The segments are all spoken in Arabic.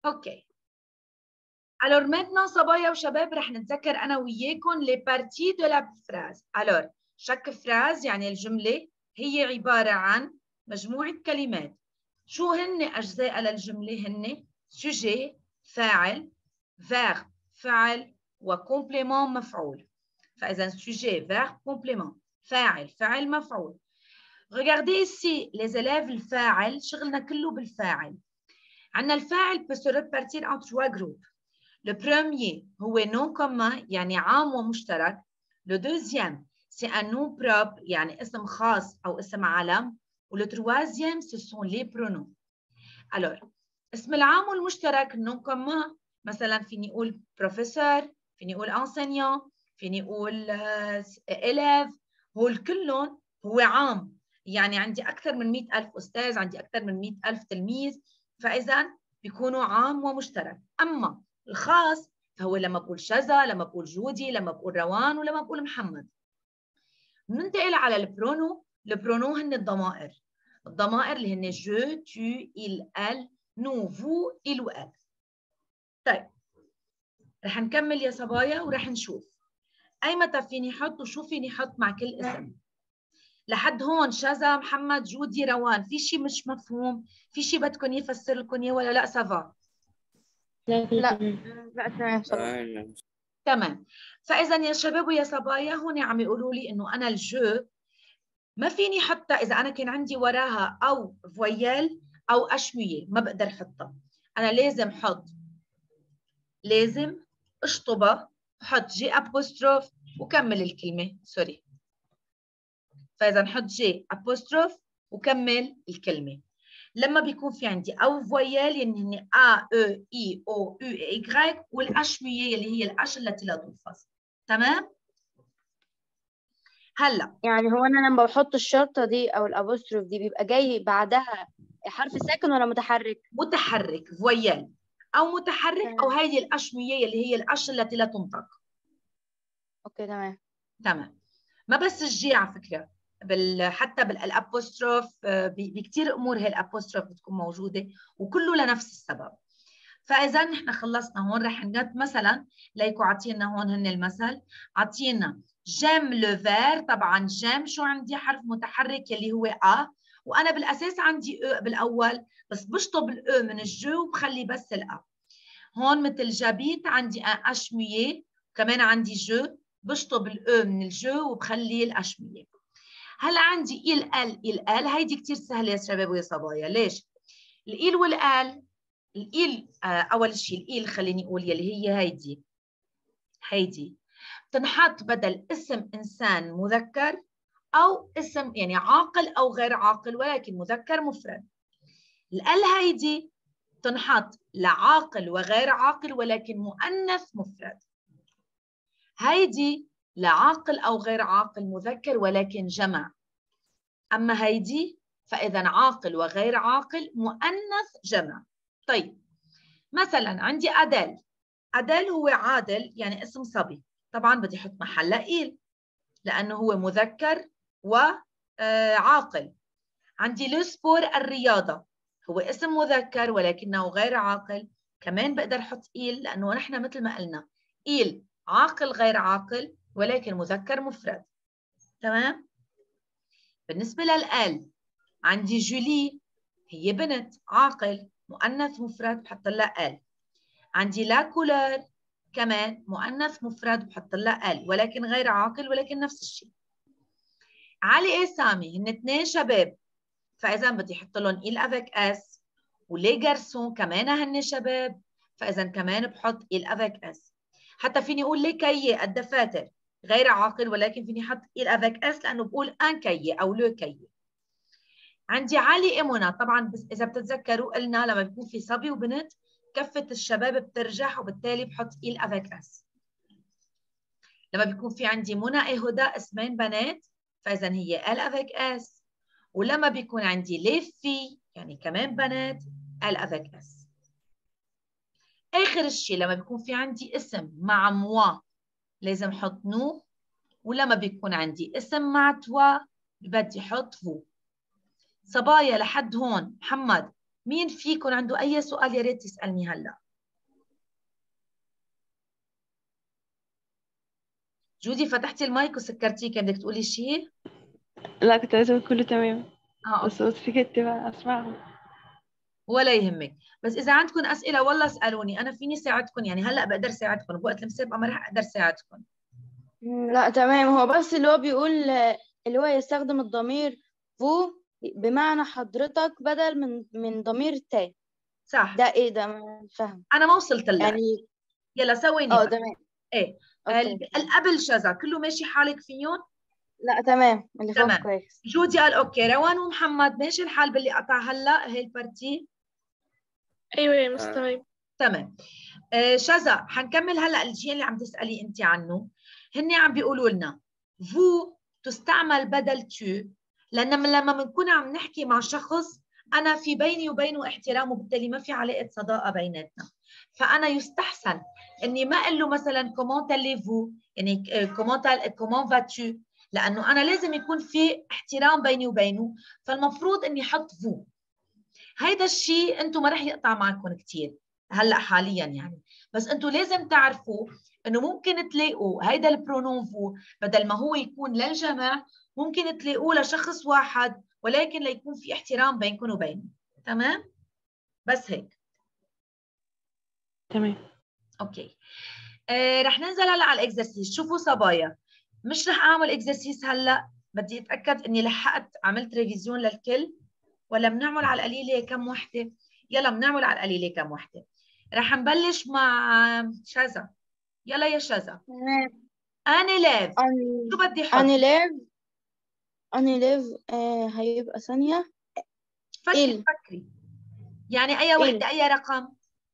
اوكي. Alors maintenant صبايا وشباب رح نتذكر انا وياكم les parties de la phrase. Alors chaque phrase يعني الجملة هي عبارة عن مجموعة كلمات. شو هن أجزاء للجملة؟ هن sujet فاعل، verbe فعل، وcomplément مفعول. فإذا sujet verbe complément فاعل فعل مفعول. Regardez ici les élèves الفاعل شغلنا كله بالفاعل. عندنا الفاعل peut se répartir en 3 groupes. Le premier هو nom commun يعني عام ومشترك. Le deuxième c'est un nom propre يعني اسم خاص أو اسم علم. و le troisième ce sont les pronoms. Alors اسم العام والمشترك nom commun مثلا فيني أقول professeur، فيني أقول enseignant، فيني أقول élève. هول كلهم هو عام يعني عندي أكثر من 100,000 أستاذ، عندي أكثر من 100,000 تلميذ، فإذا بيكونوا عام ومشترك. أما الخاص فهو لما بقول شذا، لما بقول جودي، لما بقول روان، ولما بقول محمد. بننتقل على البرونو. البرونو هن الضمائر. الضمائر اللي هن جو، tu, il, elle, nous, vous, il و elle. طيب رح نكمل يا صبايا ورح نشوف أي متى فيني حط وشو فيني حط مع كل اسم. لحد هون شذا، محمد، جودي، روان، في شيء مش مفهوم؟ في شيء بدكم يفسر لكم اياه ولا لا؟ سافا؟ لا تمام صباح. تمام. فإذا يا شباب ويا صبايا هون عم يقولوا لي إنه أنا الجو ما فيني حتى إذا أنا كان عندي وراها أو فويال أو أشمية ما بقدر حطها. أنا لازم حط، لازم أشطبها، حط جي أبوستروف وكمل الكلمة. سوري. فإذا نحط جي أبوستروف وكمل الكلمة. لما بيكون في عندي أو فويال يعني هن A, E, I, O, U, Y والأشمية اللي هي الأش التي لا تلفظ. تمام؟ هلا يعني هو انا لما بحط الشرطه دي او الابوستروف دي بيبقى جاي بعدها حرف ساكن ولا متحرك؟ متحرك فويال أو متحرك أو تمام. هذه الأشمية اللي هي الأش التي لا تنطق. اوكي تمام. تمام. ما بس الجي على فكرة، حتى بالابوستروف بكثير امور هي الابوستروف بتكون موجوده وكله لنفس السبب. فاذا نحن خلصنا هون رح نقط مثلا ليكو عطينا هون هن المثل. عطينا جيم لو فير. طبعا جيم شو عندي؟ حرف متحرك يلي هو ا، وانا بالاساس عندي او بالاول بس بشطب الاو من الجو وبخلي بس الا. هون مثل جابيت عندي اشميه كمان عندي جو، بشطب الاو من الجو وبخلي الاشميه. هلا عندي ال هيدي كثير سهله يا شباب ويا صبايا. ليش؟ الايل والال. الايل اول شيء الايل خليني اقول يلي هي هيدي تنحط بدل اسم انسان مذكر او اسم يعني عاقل او غير عاقل ولكن مذكر مفرد. الال هيدي تنحط لعاقل وغير عاقل ولكن مؤنث مفرد. هيدي لعاقل او غير عاقل مذكر ولكن جمع. اما هيدي فاذا عاقل وغير عاقل مؤنث جمع. طيب مثلا عندي أدل. أدل هو عادل يعني اسم صبي، طبعا بدي احط محله إيل لأنه هو مذكر وعاقل. عندي لو سبور الرياضة، هو اسم مذكر ولكنه غير عاقل، كمان بقدر احط إيل لأنه نحن مثل ما قلنا إيل عاقل غير عاقل ولكن مذكر مفرد. تمام؟ بالنسبة للآل عندي جولي، هي بنت عاقل مؤنث مفرد بحط لها آل. عندي لا كولر كمان مؤنث مفرد بحط لها ال ولكن غير عاقل ولكن نفس الشيء. علي سامي هن اثنين شباب فاذا بدي احط لهم il avec s. ولي جارسون كمان هن شباب فاذا كمان بحط il avec s. حتى فيني اقول لي كي الدفاتر غير عاقل ولكن فيني احط il avec s لانه بقول ان كي او لو كي. عندي علي منى. طبعا بس اذا بتتذكروا قلنا لما بيكون في صبي وبنت كفة الشباب بترجح وبالتالي بحط إل أفيك أس. لما بيكون في عندي منى هدى اسمين بنات فإذا هي إل أفيك أس. ولما بيكون عندي ليفي يعني كمان بنات إل أفيك أس. آخر الشيء لما بيكون في عندي اسم مع موا لازم أحط نو، ولما بيكون عندي اسم مع توا بدي أحط فو. صبايا لحد هون محمد مين فيكم عنده أي سؤال يا ريت يسألني هلا؟ جودي فتحتي المايك وسكرتيه، كان بدك تقولي شيء؟ لا، كنت عايزة أقول كله تمام، بس أوكي. سكت بقى أسمعهم. ولا يهمك، بس إذا عندكم أسئلة والله اسألوني، أنا فيني ساعدكم، يعني هلا بقدر ساعدكم، بوقت المسابقة ما راح أقدر ساعدكم. لا تمام، هو بس اللي هو بيقول اللي هو يستخدم الضمير فو بمعنى حضرتك بدل من ضمير تا. صح. ده ايه ده؟ مش فاهم أنا ما وصلت لك. يعني. يلا ثواني بس. تمام. إيه. اوكي. القبل شذا كله ماشي حالك فيهم؟ لا تمام، اللي فوق تمام. كويس. جودي قال أوكي، روان ومحمد ماشي الحال باللي قطع هلا هي البارتي؟ أيوة يا مس تمام. تمام. شذا حنكمل هلا الشيء اللي عم تسألي أنت عنه. هن عم بيقولوا لنا فو تستعمل بدل تو، لأن لما بنكون عم نحكي مع شخص أنا في بيني وبينه احترام، وبالتالي ما في علاقة صداقة بيناتنا، فأنا يستحسن إني ما أقول له مثلا كومون تاليفو، يعني كومون فاتو، لأنه أنا لازم يكون في احترام بيني وبينه، فالمفروض إني أحط فو. هيدا الشيء أنتم ما رح يقطع معكم كثير هلا حاليا يعني، بس أنتم لازم تعرفوا إنه ممكن تلاقوا هيدا البرونون فو بدل ما هو يكون للجمع، ممكن تلاقوه لشخص واحد، ولكن ليكون في احترام بينكم وبينه. تمام؟ بس هيك. تمام. اوكي. رح ننزل هلا على الاكزرسيس. شوفوا صبايا، مش رح اعمل اكزرسيس هلا، بدي اتاكد اني لحقت عملت ريفيزيون للكل، ولا بنعمل على القليله كم وحده؟ يلا بنعمل على القليله كم وحده. رح نبلش مع شذا. يلا يا شذا. تمام. اني ليف. شو بدي احط؟ اني ليف. اني ليف هيبقى ثانية. فكري ال فكري، يعني اي وحده، اي رقم؟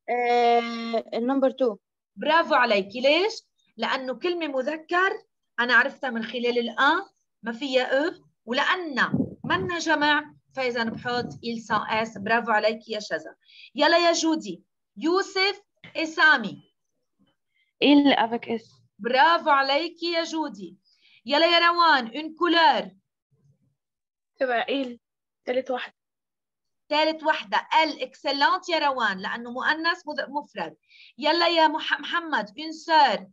النمبر 2. برافو عليكي. ليش؟ لأنه كلمة مذكر أنا عرفتها من خلال الأ، ما فيها أ، ولأن منا جمع فإذا بحط إل سان إس. برافو عليكي يا شذا. يلا يا جودي. يوسف إسامي. إيه افك اس. برافو عليكي يا جودي. يلا يا روان. اون كولور. تبقى إيه تالت واحدة. ثالث وحدة ال. اكسلانت يا روان، لأنه مؤنث مفرد. يلا يا محمد. اون سور.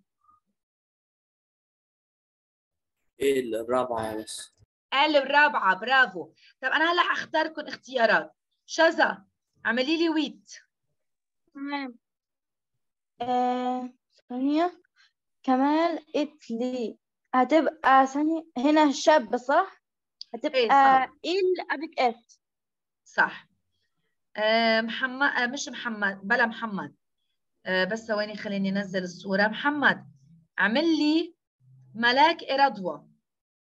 ايه الرابعة بس. ال الرابعة. برافو. طب أنا هلا حختار لكم اختيارات. شذا اعملي لي ويت. تمام. ثانية. كمال اتلي هتبقى ثانية هنا شاب صح؟ ايه هتبقى صح. ال ابيك اس. صح. محمد. مش محمد، بلا محمد. بس ثواني خليني انزل الصورة. محمد اعمل لي ملاك إرادوة.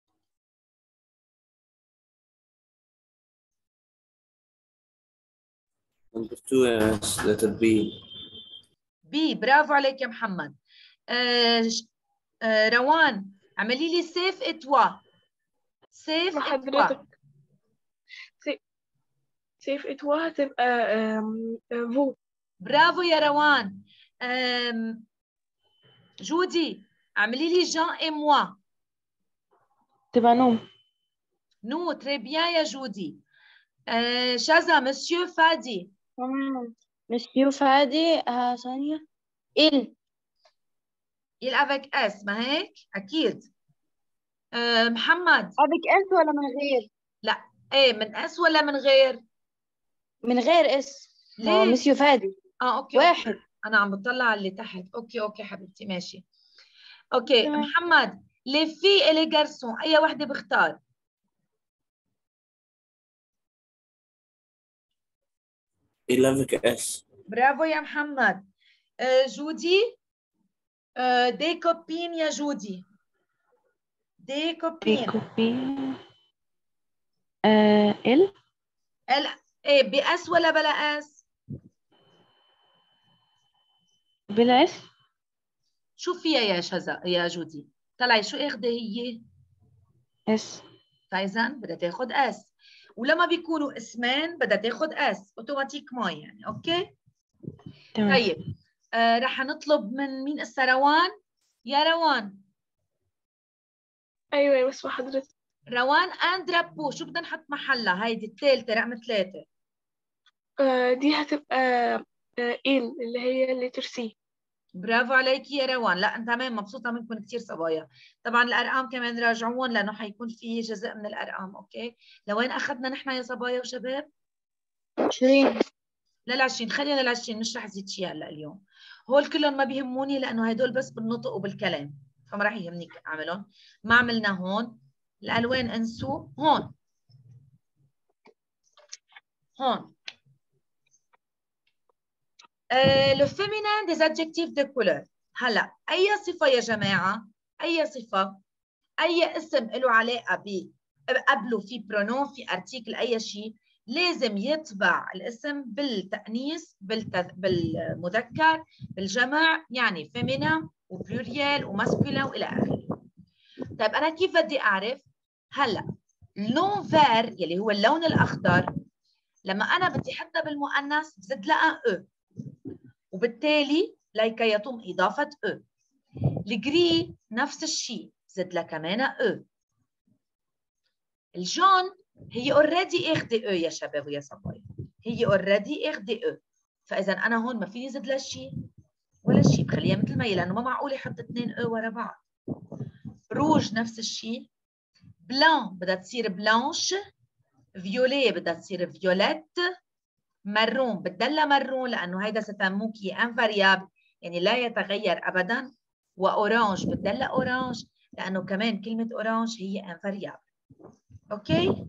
نمبر 2 letter B. بي. برافو عليك يا محمد. روان اعملي لي سيف اتوا. سيف اتوا. حضرتك سيف اتوا هتبقى فو. برافو يا روان. جودي اعملي لي جان اي موا. تبقى نوم. نو. تري بيان يا جودي. شذا مسيو فادي. تمام. مسيو فادي ثانية ال il avec اس، ما هيك اكيد. محمد. ابيك اس ولا من غير؟ لا. ايه، من اس ولا من غير؟ من غير اس. ما هو ليش؟ مسيو فادي اوكي واحد. انا عم بطلع على اللي تحت. اوكي حبيبتي ماشي. اوكي تمام. محمد. لي في الي جارسون، اي وحده بختار؟ ايه لافك اس. برافو يا محمد. جودي. دي كوبين يا جودي. دي كوبين. كوبي. ال. ايه باس ولا بلا اس؟ بلا اس. شو فيها يا شذا يا جودي؟ طلعي شو اخذه هي؟ اس. فاذا بدها تاخذ اس، ولما بيكونوا اسمين بدها تاخذ اس اوتوماتيكمان يعني. اوكي تمام. طيب. رح نطلب من مين هسه؟ روان. يا روان. ايوه بس حضرتك. روان اند رابو. شو بدنا نحط محلها؟ هيدي الثالثه، رقم 3. دي هتبقى إيه اللي هي الليتر سي. برافو عليكي يا روان. لا تمام، مبسوطه منكم كثير صبايا. طبعا الارقام كمان راجعون لانه حيكون في جزء من الارقام. اوكي، لوين اخذنا نحن يا صبايا وشباب؟ 20. لل20. خلينا لل20، مش رح زيد شيء هلا اليوم. هول كلهم ما بيهموني لانه هدول بس بالنطق وبالكلام، فما رح يهمني اعملهم. ما عملنا هون الالوان، انسوا. هون le féminin des adjectifs de couleur. هلا اي صفه يا جماعه، اي صفه، اي اسم له علاقه قبله في برونون، في ارتيكل، اي شيء، لازم يتبع الاسم بالتأنيث، بالمذكر، بالجمع، يعني فيمينا وبلوريال وماسكولين والى اخره. طيب انا كيف بدي اعرف؟ هلا اللون فير يلي هو اللون الاخضر، لما انا بدي حطها بالمؤنث بزيد لها او، وبالتالي لكي يتم اضافه او. الجري نفس الشيء، زد لها كمان او. الجون هي اوريدي اخذه او يا شباب ويا صبايا، هي اوريدي اخذه او، فاذا انا هون ما فيني زد لها شيء ولا شيء، بخليها مثل ما هي، لانه ما معقول احط 2 او ورا بعض. روج نفس الشيء، بلان بدها تصير بلانش، فيولي بدها تصير فيوليت، مارون بتضلها مارون لانه هيدا ستاموكي انفاريابل يعني لا يتغير ابدا، واورانج بتضلها اورانج لانه كمان كلمه اورانج هي انفاريابل. اوكي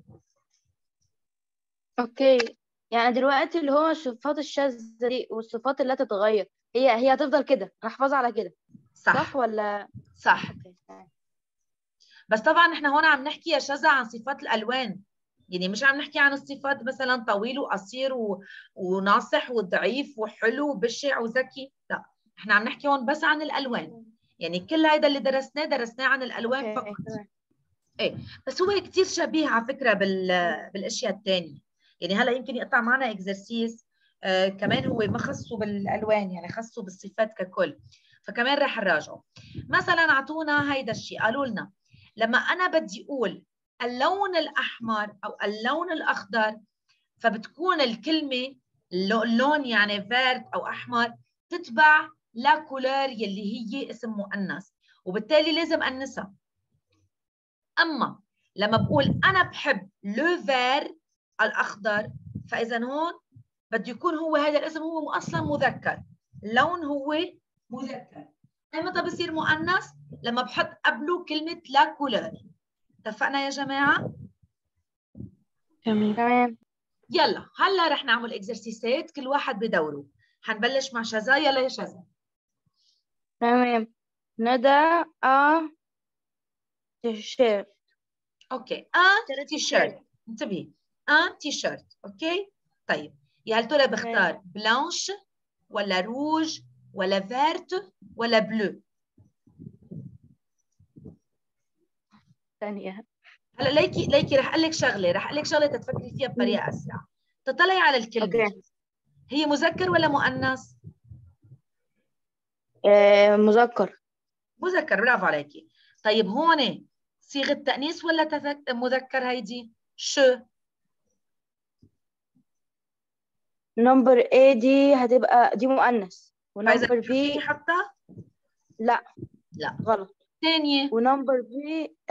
اوكي، يعني دلوقتي اللي هو الصفات الشاذة دي والصفات اللي لا تتغير، هي هتفضل كده، هحفظها على كده، صح ولا؟ صح. اوكي تمام. بس طبعا احنا هون عم نحكي يا شذا عن صفات الالوان، يعني مش عم نحكي عن الصفات مثلا طويل وقصير وناصح وضعيف وحلو وبشع وذكي، لا، احنا عم نحكي هون بس عن الالوان، يعني كل هذا اللي درسناه عن الالوان فقط. ايه، بس هو كثير شبيه على فكره بالاشياء الثانيه، يعني هلا يمكن يقطع معنا اكزرسيس كمان هو ما خصه بالالوان، يعني خصه بالصفات ككل، فكمان رح نراجعه. مثلا اعطونا هيدا الشيء، قالوا لنا لما انا بدي اقول اللون الاحمر او اللون الاخضر، فبتكون الكلمه اللون يعني فيرد او احمر تتبع لا كولور يلي هي اسم مؤنث، وبالتالي لازم انسها. اما لما بقول انا بحب لو فير الاخضر، فاذا هون بده يكون هو هذا الاسم هو اصلا مذكر، لون هو مذكر. متى بصير مؤنث؟ لما بحط قبله كلمه لا كولور. اتفقنا يا جماعه؟ تمام. يلا هلا رح نعمل اكزرسيسات كل واحد بدوره. حنبلش مع شذا. يلا يا شذا. تمام. ندى تيشيرت. اوكي، تيشيرت. انتبهي، تيشيرت. اوكي طيب، يا هل ترى بختار بلانش ولا روج ولا فيرت ولا بلو؟ ثانية. هلا ليكي رح اقول لك شغله تتفكري فيها بطريقه اسرع. تطلعي على الكلمه. أوكي. هي مذكر ولا مؤنث؟ مذكر. مذكر، برافو عليكي. طيب هون صيغه تانيث ولا مذكر هيدي؟ نمبر A دي هتبقى دي مؤنث، ونمبر B حطها؟ لا غلط. ثانية ونمبر B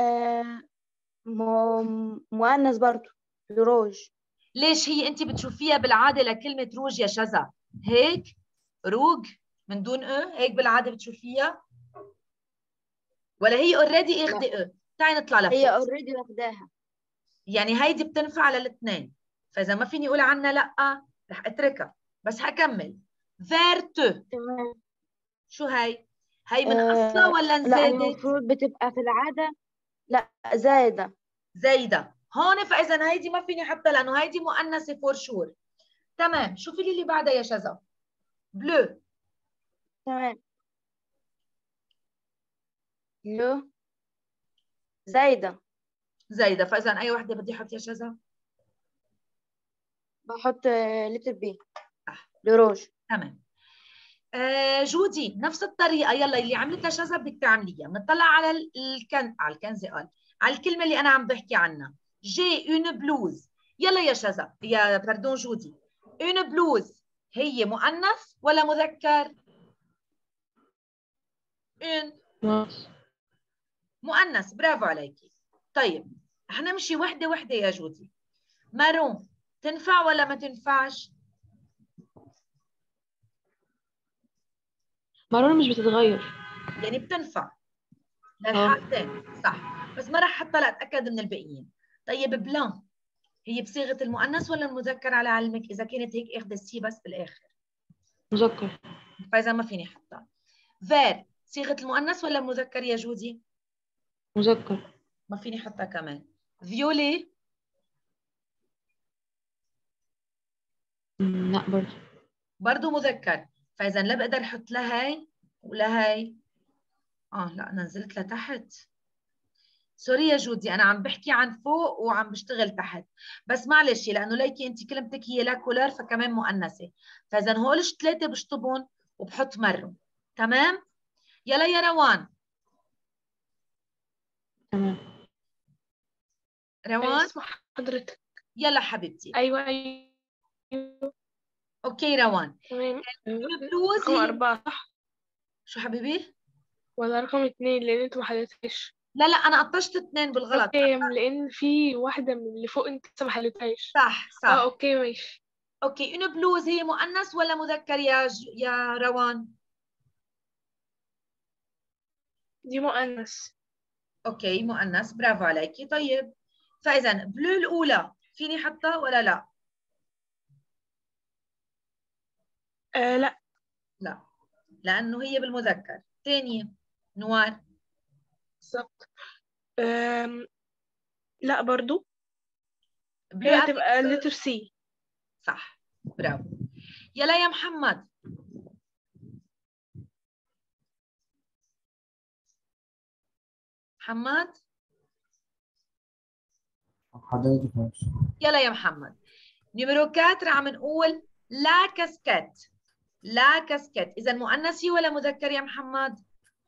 مؤنث برضو، روج. ليش هي انت بتشوفيها بالعاده لكلمه روج يا شذا هيك؟ روج من دون هيك بالعاده بتشوفيها؟ ولا هي اوريدي اخذه تعي نطلع لفوق. هي اوريدي واخداها، يعني هيدي بتنفع للاثنين، فاذا ما فيني اقول عنها لا رح اتركها، بس حكمل. فيرتو. تمام. شو هي من اصلها ولا انزادت؟ لا، المفروض بتبقى في العاده لا زايده هون، فاذا هيدي ما فيني احطها لانه هيدي مؤنثه فور شور. تمام، شوفي لي اللي بعدها يا شذا. بلو. تمام. لو زايده، فاذا اي وحده بدي احط يا شذا؟ بحط لتر بي لروج. تمام. جودي نفس الطريقه، يلا اللي عملتها شذا بدك تعمليها. بنطلع على الكنزه على الكلمه اللي انا عم بحكي عنها، جي اون بلوز. يلا يا شذا، يا باردون جودي، une blouse هي مؤنث ولا مذكر؟ une مؤنث، برافو عليكي. طيب حنمشي وحده وحده يا جودي. مارون تنفع ولا ما تنفعش؟ مارون مش بتتغير. يعني بتنفع للحقتين صح، بس ما راح احطها لاتاكد من الباقيين. طيب بلان هي بصيغه المؤنث ولا المذكر على علمك؟ اذا كانت هيك اخذ السي بس بالاخر. مذكر. فاذا ما فيني احطها. فير صيغه المؤنث ولا المذكر يا جودي؟ مذكر. ما فيني احطها كمان. فيولي لا برضه مذكر، فاذا لا بقدر احط لا هي ولا هي. لا انا نزلت لتحت. سوري يا جودي، انا عم بحكي عن فوق وعم بشتغل تحت، بس معلش لانه ليكي انت كلمتك هي لا كولر فكمان مؤنثه، فاذا هول ثلاثه بشطبهم وبحط مرهم. تمام؟ يلا يا روان. تمام. روان اسمع حضرتك. يلا حبيبتي. ايوه. اوكي روان. تمام. بلوز رقم 4 صح شو حبيبي؟ ولا رقم 2 لان انت ما حلتهاش؟ لا انا قطشت 2 بالغلط. كام لان في واحده من اللي فوق انت لسه ما حلتهاش. صح. اوكي ماشي. اوكي اون بلوز هي مؤنث ولا مذكر يا روان؟ دي مؤنث. اوكي مؤنث، برافو عليكي. طيب فاذا بلو الاولى فيني حطها ولا لا؟ لا لانه هي بالمذكر. ثانيه نوار. بالظبط. لا برضو بلو هي هتبقى لتر سي. صح برافو. يلا يا محمد. محمد حضرتك ماشي. يلا يا محمد. نمرو 4 عم نقول لا كاسكيت. لا كاسكيت اذا مؤنثي ولا مذكر يا محمد؟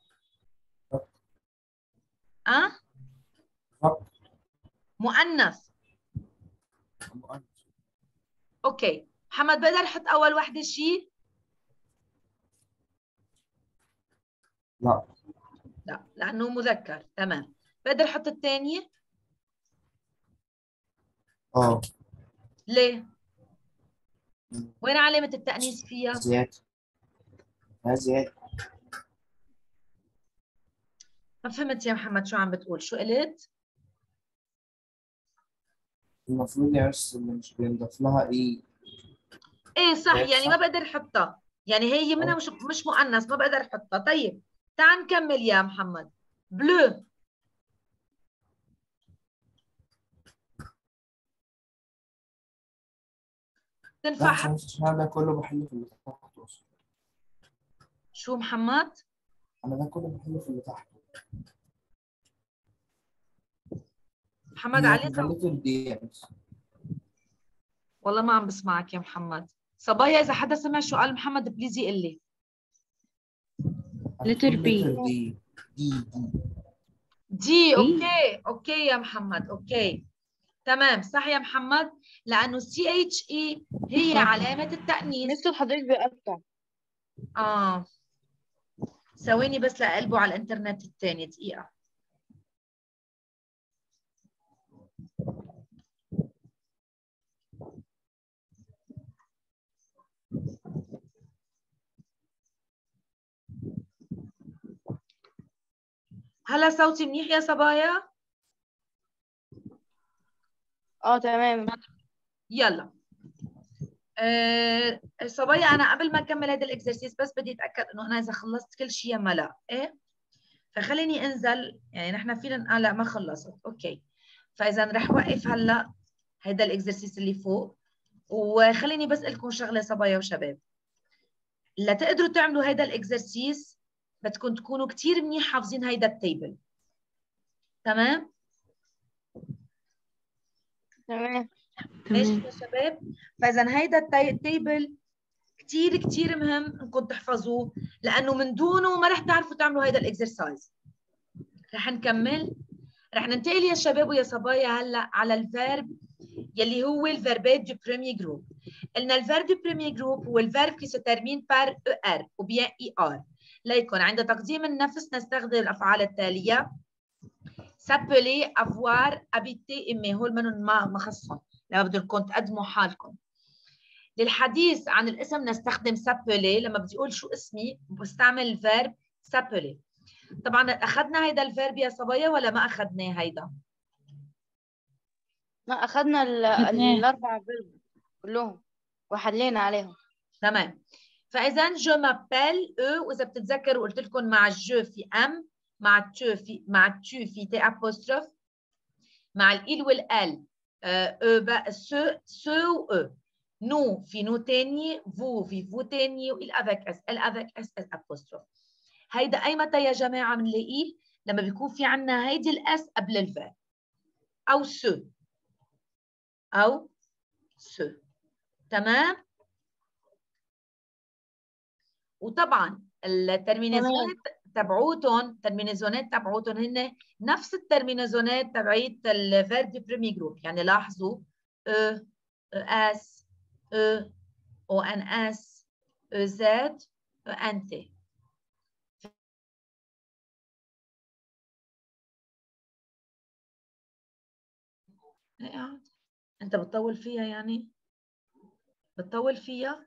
مؤنث. اوكي محمد بقدر احط اول وحده شيء؟ لا لانه مذكر. تمام. بقدر احط الثانيه؟ ليه؟ وين علامه التأنيث فيها؟ زيادة. ما فهمت يا محمد شو عم بتقول، شو قلت؟ المفروض يا بس اللي مش بينضاف لها ايه صح، يعني ما بقدر احطها، يعني هي منها مش مؤنث ما بقدر احطها. طيب تعال نكمل يا محمد. بلو تنفع؟ لا ده كله بحل في اللي تحت اصلا. شو محمد؟ انا ده كله بحل في اللي تحت. محمد علي والله ما عم بسمعك يا محمد. صبايا اذا حدا سمع شو قال محمد بليز يقول لي. لتر بي. دي اوكي يا محمد. اوكي تمام صح يا محمد، لانه سي اتش اي هي علامه التأنيث. مستر حضرتك بيقطع. ثواني بس لقلبه على الانترنت الثاني دقيقه. هلا صوتي منيح يا صبايا؟ تمام. يلا صبايا انا قبل ما اكمل هذا الاكسرسيس بس بدي اتاكد انه انا اذا خلصت كل شيء ما لا. ايه فخليني انزل، يعني نحن فينا لا ما خلصت. اوكي فاذا رح وقف هلا هذا الاكسرسيس اللي فوق، وخليني بس لكم شغله صبايا وشباب. لتقدروا تعملوا هذا الاكسرسيس بدكم تكونوا كثير منيح حافظين هيدا التيبل. تمام؟ تمام. ماشي يا شباب؟ فاذا هيدا التيبل كثير مهم انكم تحفظوه، لانه من دونه ما رح تعرفوا تعملوا هيدا الاكسرسايز. رح نكمل، رح ننتقل يا شباب ويا صبايا هلا على الفيرب يلي هو الفيربات دو بريمير جروب. قلنا الفيرب du premier groupe هو الفيرب qui se termine par ER ou bien ER. ليكن عند تقديم النفس نستخدم الأفعال التالية: s'appeler, avoir, habiter, aimer. هول منهم ما خصهم لما بدكم تقدموا حالكم. للحديث عن الاسم نستخدم s'appeler. لما بدي أقول شو اسمي بستعمل الفيرب s'appeler. طبعا أخذنا هيدا الفيرب يا صبايا ولا ما أخذناه هيدا؟ ما أخذنا الأربع فيرب كلهم وحلينا عليهم. تمام. فإذا جو مابيل أو، وإذا بتتذكروا قلت لكم مع الجو في أم، مع التو في تي أبوستروف، مع الإل والأل سو وأو. نو في نو تاني، فو في فو تاني، وإل أفيك إس، إل أفيك إس إس أبوستروف. هيدا أي متى يا جماعة بنلاقيه؟ لما بيكون في عنا هيدي الأس قبل الفيرب، أو سو أو سو. تمام؟ وطبعا الترمينيزونات تبعوتهم هن نفس الترمينيزونات تبعيت الفيرب دي بريمي جروب. يعني لاحظوا او اس او ان اس او زد او ان تي. انت بتطول فيها، يعني بتطول فيها.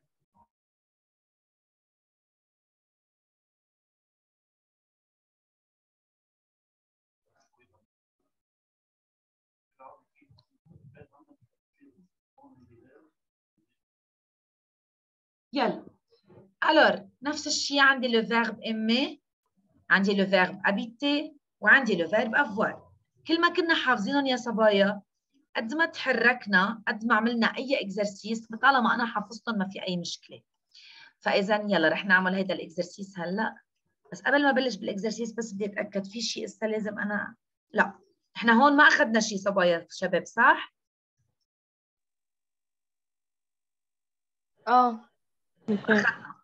يلا alors نفس الشيء عندي le verbe aimer، عندي le verbe habiter، وعندي le verbe avoir. كل ما كنا حافظينهم يا صبايا قد ما تحركنا قد ما عملنا اي اكزرسيس طالما انا حافظتهم ما في اي مشكله. فاذا يلا رح نعمل هيدا الاكزرسيس هلا. بس قبل ما بلش بالاكزرسيس بس بدي اتاكد في شيء هسه لازم انا. لا احنا هون ما اخذنا شيء صبايا شباب، صح؟ اخذنا.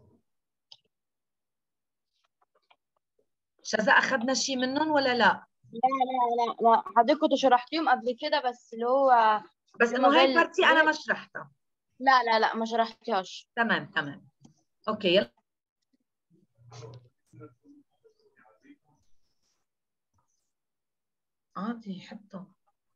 شذا اخذنا شيء منهم ولا لا؟ لا حضرتك كنتوا شرحتيهم قبل كده، بس اللي هو بس انه هاي البارتي انا ما شرحتها. لا ما شرحتيهاش. تمام. اوكي يلا. دي حطه.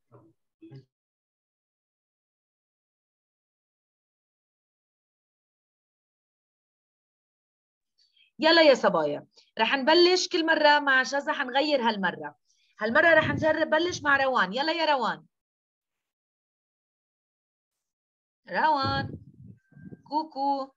يلا يا صبايا رح نبلش كل مرة مع شذا. حنغير هالمرة رح نجرب بلش مع روان. يلا يا روان. كوكو.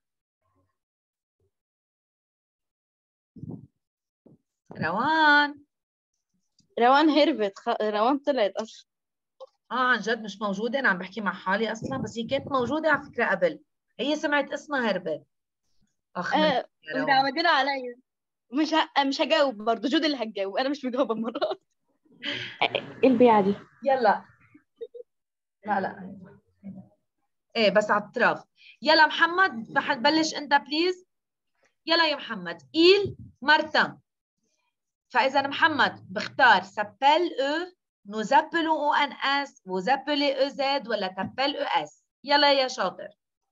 روان هربت. روان طلعت اصلا. عن جد مش موجودة. أنا عم بحكي مع حالي أصلا، بس هي كانت موجودة على فكرة قبل. هي سمعت اسمها هربت. متعودين عليا. مش هجاوب برضه، جود اللي هتجاوب، انا مش مجاوبه مرات. ايه البيعه دي؟ يلا. لا ايه بس على الطرف. يلا محمد بلش انت بليز. يلا يا محمد. إيل مارتن. فإذا محمد بختار s'appelle eux، nous appelons ONS، vous appelez EZ ولا t'appelles ES. يلا يا شاطر.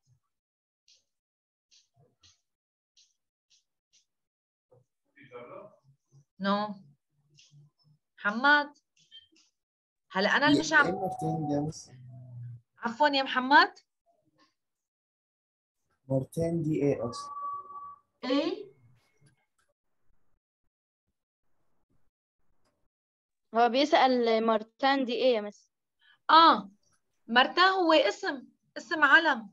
نو محمد. هلا انا اللي مش عم. عفوا يا محمد. مرتين دي ايه اصلا؟ ايه هو بيسأل مارتان دي ايه يا مس؟ مارتان هو اسم علم.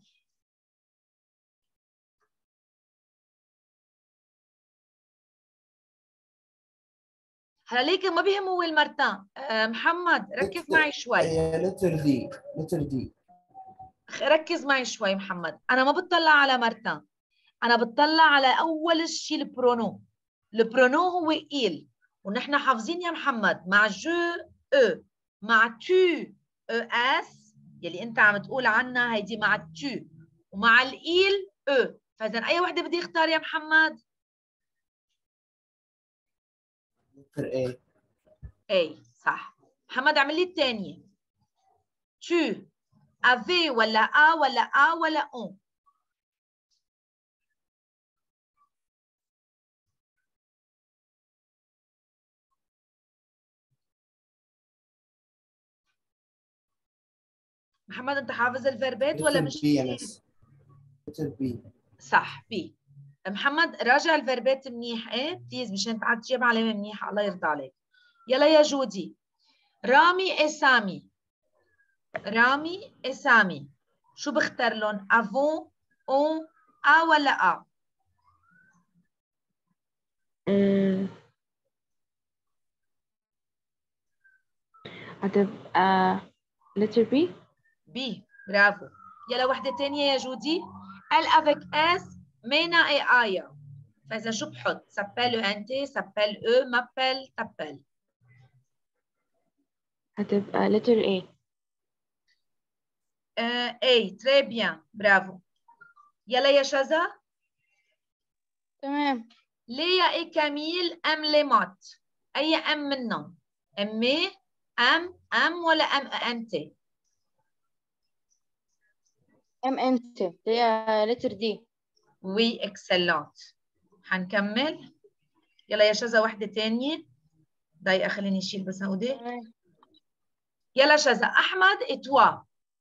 هلا ليك ما بيهم هو المارتان. محمد ركز معي شوي. لتر دي. ركز معي شوي محمد. انا ما بتطلع على مارتان، انا بتطلع على اول شيء البرونو هو إيل. ونحن حافظين يا محمد مع جو او، مع تو اس يلي انت عم تقول عنها هيدي مع تو، ومع الإيل او. فاذا اي وحده بدي اختار يا محمد؟ ايه صح. محمد اعمل لي الثانيه. تو افي ولا ا ولا ا ولا اون؟ محمد انت حافظ الفيربات ولا مش letter B يا مس. letter B. صح بي. محمد راجع الفيربات منيح ايه بليز مشان تعال تجيب علامه منيحه الله يرضى عليك. يلا يا جودي. رامي اسامي. رامي اسامي شو بختار لهم؟ افون اون ا ولا ا؟ هتبقى letter B. بي برافو. يلا وحده ثانيه يا جودي. ال افيك اس مينا اي ايا. فاذا شو بحط؟ سابيل انت سابيل او مابيل تابيل. هتبقى letter A. اي تري بيان برافو. يلا يا شذا. تمام. ليا اي كاميل ام ليمات؟ اي ام منهم؟ امي ام ولا ام انت؟ انت هي letter D. وي اكسلنت. حنكمل. يلا يا شذا وحده ثانيه. دقيقه خليني اشيل بس هودي. تمام. يلا شذا. احمد اتوا.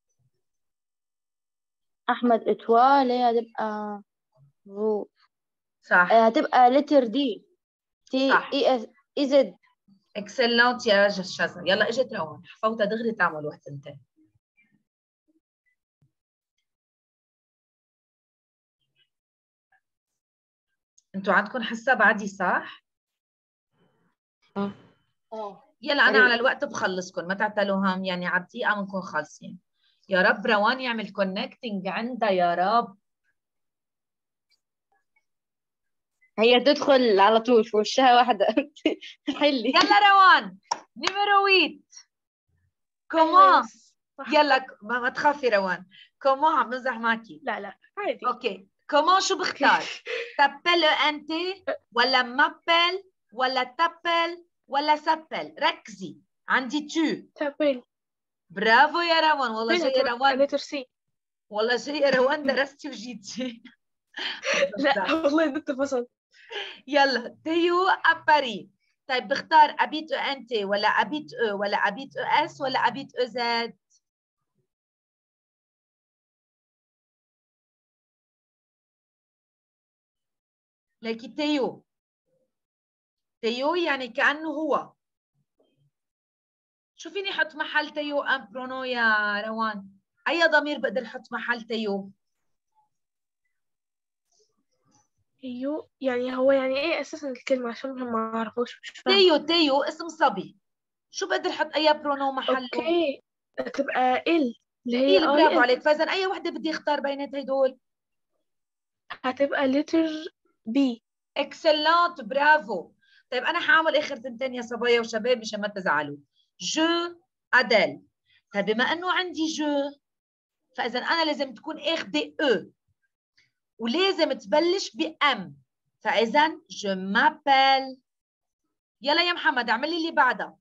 احمد اتوا اللي هي هتبقى فو. صح هتبقى letter D. تي صح اي زد. اكسلنت يا شذا. يلا اجت روان حفوتها دغري تعمل وحده انت. انتوا عندكم حسه بعدي صح؟ يلا انا على الوقت بخلصكم ما تعتلوا هم يعني على الدقيقه بنكون خالصين. يا رب روان يعمل كونكتنج عندها يا رب. هي تدخل على طول في وشها واحدة. حلي. يلا روان نيميرو 8 كومون. يلا ما تخافي روان. كومون عم بمزح معكي. لا عادي. اوكي كومون شو بختار؟ تابل انت ولا مابل ولا تابل ولا سابل؟ ركزي عندي تو. تابل. برافو يا روان والله جايه روان. لتر سي. والله جايه روان درستي وجيتي. لا والله انت فصلت. يلا تيو اباري. طيب بختار ابيت انت ولا ابيت او ولا ابيت او اس ولا ابيت او زد؟ لكي تيو. تيو يعني كأنه هو. شو فيني احط محل تيو ام برونو يا روان؟ اي ضمير بقدر احط محل تيو؟ ايوه يعني هو يعني ايه اساسا الكلمة عشان ما اعرفوش مش فاهمة. تيو اسم صبي. شو بقدر احط اي برونو محله؟ اوكي تبقى ال اللي هي إيه برافو اي عليك. فاذا اي وحده بدي اختار بينات هدول؟ هتبقى لتر بي. اكسلنت برافو. طيب انا حاعمل اخر تنتين يا صبايا وشباب مشان ما تزعلوا. جو ادل. طيب بما انه عندي جو فاذا انا لازم تكون اخذه او ولازم تبلش بام. فاذا جو مابيل. يلا يا محمد اعمل لي اللي بعدها.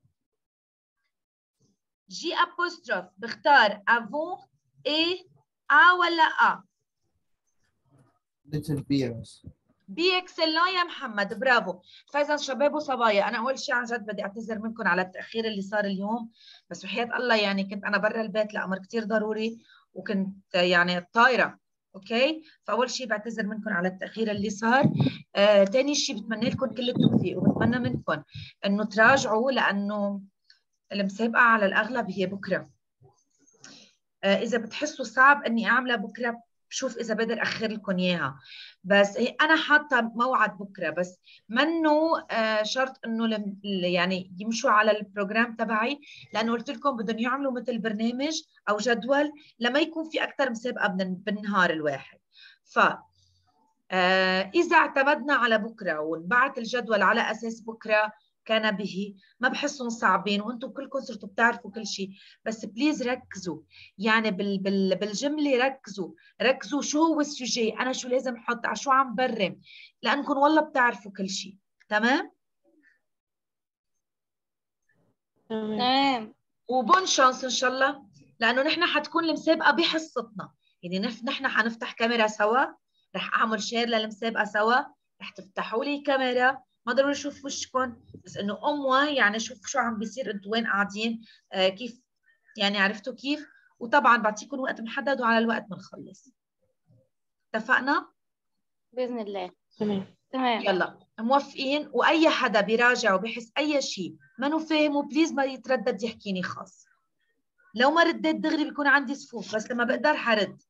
جي ابوستروف بختار افون اي ا ولا ا؟ letter B يا مس. بي اكسلون يا محمد برافو. فاذا شباب وصبايا انا اول شيء عن جد بدي اعتذر منكم على التاخير اللي صار اليوم بس وحياة الله يعني كنت انا برا البيت لامر كثير ضروري وكنت يعني طايره. اوكي فاول شيء بعتذر منكم على التاخير اللي صار. ثاني شيء بتمنى لكم كل التوفيق وبتمنى منكم انه تراجعوا لانه المسابقه على الاغلب هي بكره. اذا بتحسوا صعب اني اعملها بكره بشوف اذا بقدر اخر لكم اياها. بس انا حاطه موعد بكره بس منه شرط انه يعني يمشوا على البروجرام تبعي لانه قلت لكم بدهم يعملوا مثل برنامج او جدول لما يكون في اكثر مسابقه بالنهار الواحد. ف اذا اعتمدنا على بكره ونبعت الجدول على اساس بكره كان به ما بحسهم صعبين وانتم كلكم صرتوا بتعرفوا كل شيء. بس بليز ركزوا يعني بالجمله ركزوا شو هو السوجي انا شو لازم احط على شو عم برم لانكم والله بتعرفوا كل شيء. تمام تمام. وبون شانس ان شاء الله. لانه نحن حتكون المسابقه بحصتنا، يعني نحن حنفتح كاميرا سوا، رح اعمل شير للمسابقه سوا، رح تفتحوا لي كاميرا، ما ضروري اشوف وشكم، بس انه وهي يعني شوف شو عم بيصير، انتوا وين قاعدين، كيف يعني، عرفتوا كيف؟ وطبعا بعطيكم وقت محدد وعلى الوقت بنخلص. اتفقنا؟ بإذن الله. تمام. تمام. يلا موافقين؟ واي حدا بيراجع وبحس اي شيء ما فاهمه بليز ما يتردد يحكيني خاص. لو ما رديت دغري بيكون عندي صفوف، بس لما بقدر حرد.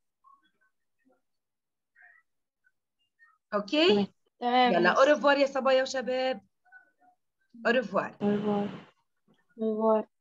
اوكي؟ تمام. يلا اوريفوار يا صبايا وشباب. اوريفوار. باي باي. باي باي.